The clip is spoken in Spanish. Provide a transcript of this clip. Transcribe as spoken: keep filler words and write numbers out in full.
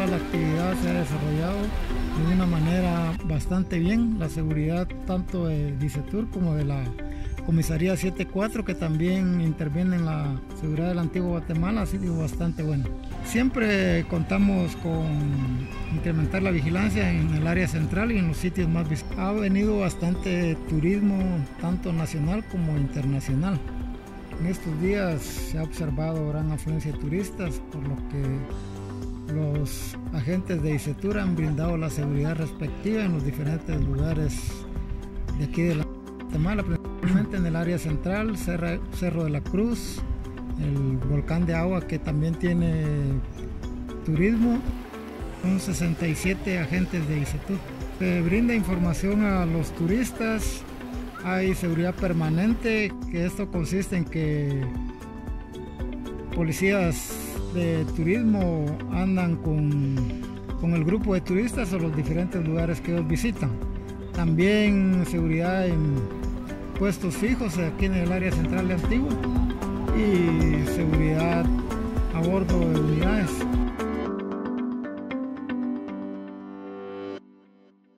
toda la actividad se ha desarrollado de una manera bastante bien. La seguridad tanto de DICETUR como de la Comisaría setenta y cuatro, que también interviene en la seguridad del Antiguo Guatemala, ha sido bastante bueno. Siempre contamos con incrementar la vigilancia en el área central y en los sitios más visitados. Ha venido bastante turismo, tanto nacional como internacional. En estos días se ha observado gran afluencia de turistas, por lo que los agentes de DICETUR han brindado la seguridad respectiva en los diferentes lugares de aquí de la Guatemala, principalmente en el área central, Cerro, Cerro de la Cruz, el volcán de agua que también tiene turismo. Son sesenta y siete agentes de DICETUR. Se brinda información a los turistas, hay seguridad permanente, que esto consiste en que policías de turismo andan con, con el grupo de turistas o los diferentes lugares que ellos visitan. También seguridad en puestos fijos aquí en el área central de Antigua y seguridad a bordo de unidades.